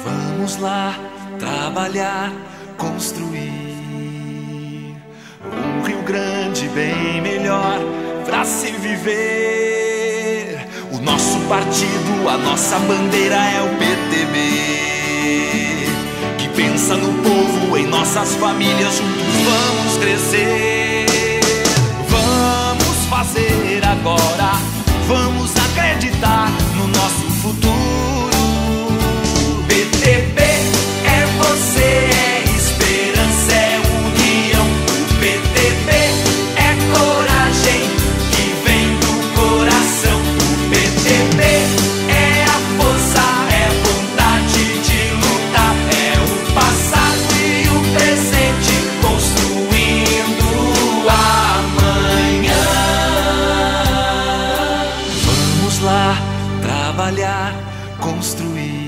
Vamos lá trabalhar, construir um Rio Grande bem melhor pra se viver. O nosso partido, a nossa bandeira é o PTB, que pensa no povo, em nossas famílias. Juntos vamos crescer. Vamos fazer agora, vamos acreditar no nosso futuro. PTB é você, é esperança, é união. O PTB é coragem que vem do coração. O PTB é a força, é vontade de lutar. É o passado e o presente construindo amanhã. Vamos lá trabalhar, construir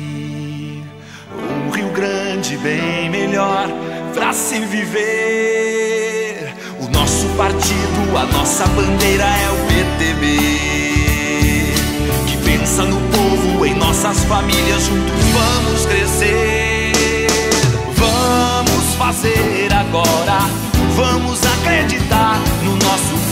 um Rio Grande bem melhor pra se viver. O nosso partido, a nossa bandeira é o PTB, que pensa no povo, em nossas famílias. Juntos vamos crescer. Vamos fazer agora, vamos acreditar no nosso